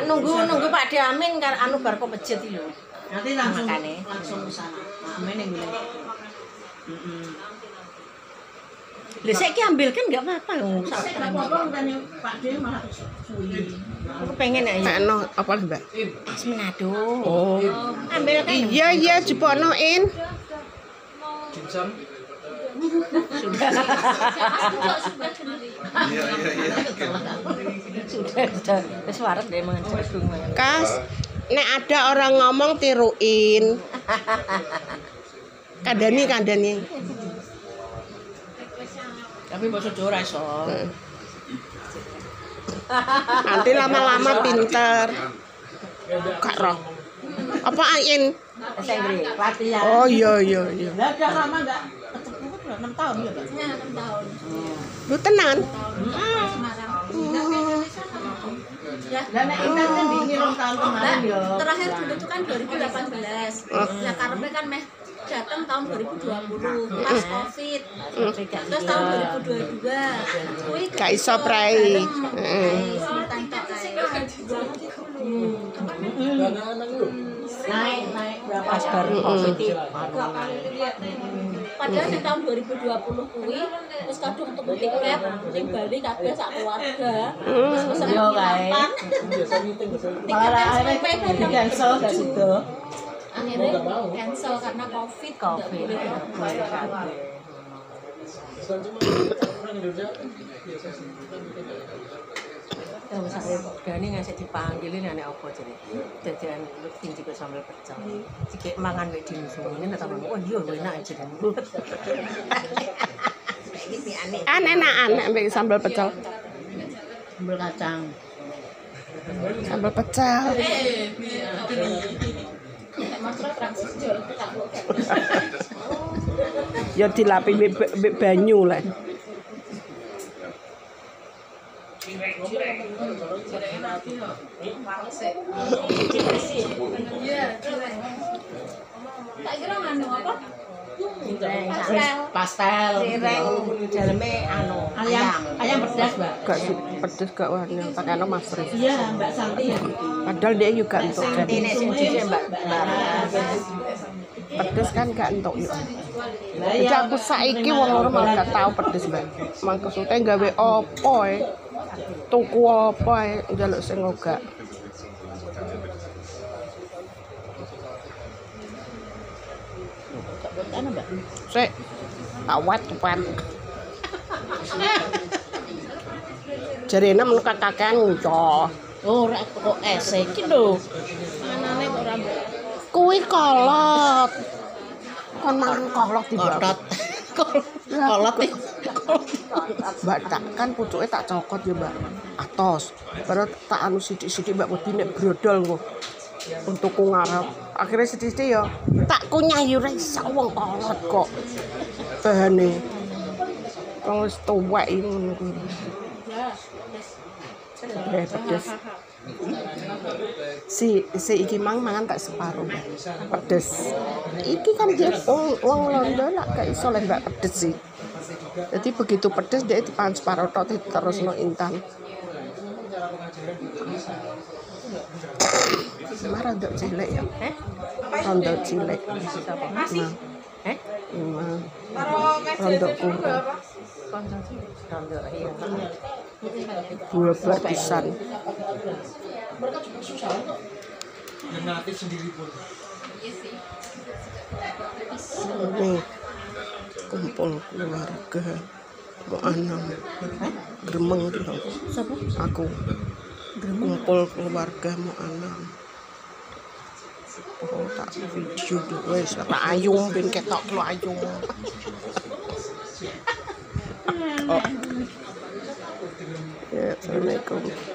nunggu Pak Diamin kan anu bar kok masjid iki lho. Nanti langsung ke sana. Amin yang bilang. Lah saiki ambil kan enggak apa-apa lho. Saya enggak apa-apa kan Pak D malah suwi. Aku pengen aja. Nek apa Mbak? Es Manado. Oh. Ambil kan. Iya jupoknoin. Dimsum. Sudah. Iya. Sudah. Wis warep deh mangan jagung. Kas, nek ada orang ngomong tiruin. Kandani. Tapi basa Jawa ora iso. Nanti lama-lama pinter. Kak Roh. Apa ain? Bahasa Inggris, latihan. Oh iya. Lah udah lama enggak ketemu kan 6 tahun ya, Pak? Ya, 6 tahun. Lu tenan? Semarang. Ya, Lah nek Intan kan di ngilang tahun kemarin ya. terakhir dulu itu kan 2018. Ya karena kan meh datang tahun 2020 pas Covid. Terus tahun 2022. Kuwi Gak iso prai. Naik berapa? Pas baru Covid iki. Padahal di tahun 2020 kuwi terus kadung tuku tiket ning Bali kabeh sak keluarga. Terus pesen Yo kae. Tiket Akhirnya di cancel gak situ. akhirnya cancel karena Covid. Ya misalnya Dani ngasih dipanggilin ane apa jadi jajan tinggi ke sambal pecel. Jika mangan wek dimsungin atau mangan, oh iya enak aja kan. Ini aneh. Enak ambek sambal pecel. Sambal kacang. Sambal pecel. Ya dilapi mbek banyu lah. Tak kira nganu apa? Pastel. Cireng daleme anu Ayam pedas, Mbak. Gak pedes gak warna. Pakai nama Mas Ri. Iya, Mbak Santi ya. Padahal dia juga untuk jadi ini sing dhisik Mbak. pedes kan gak entuk yo. Lah Jadi ya aku saiki wong loro malah gak tau pedes, Mbak. Maksudnya gawe opo ae. Tuku opo ae njaluk sing ogak. ana, Mbak. Sik awet tuan. Jarene men kakakean nguco. Oh, ora kok ese iki lho. Manane kok ora Kuwi kolot. Kon mangan kolot di kotot. Kolot iki. Mbak tak kan pucuke tak cokot ya, Mbak. Atos. Baru tak anu sithik-sithik Mbak wedi nek brodol engko. Untuk ku ngarep. Akhirnya sithik-sithik ya tak kunyah yo ora iso wong kolot kok. Bahane. Wong wis tuwek iki ngono kuwi. Pedes. Si iki mangan tak separuh. Pedes. Iki kan dia wong Londo lah gak iso lek Mbak pedes sih. Jadi begitu pedes dia dipangan separuh tok terusno Intan. Marah ndok cilik ya. Rondo cilik. Nah. Rondo kurang. Rondo iya. Dua barisan. Mereka juga susah kok. Yang ngelatih sendiri pun. Nih, kumpul keluarga mau anam gremeng gitu. Aku kumpul keluarga mau anam. Oh tak video dulu wes ayung ben ketok lu ayung. Oh. Ya, assalamualaikum.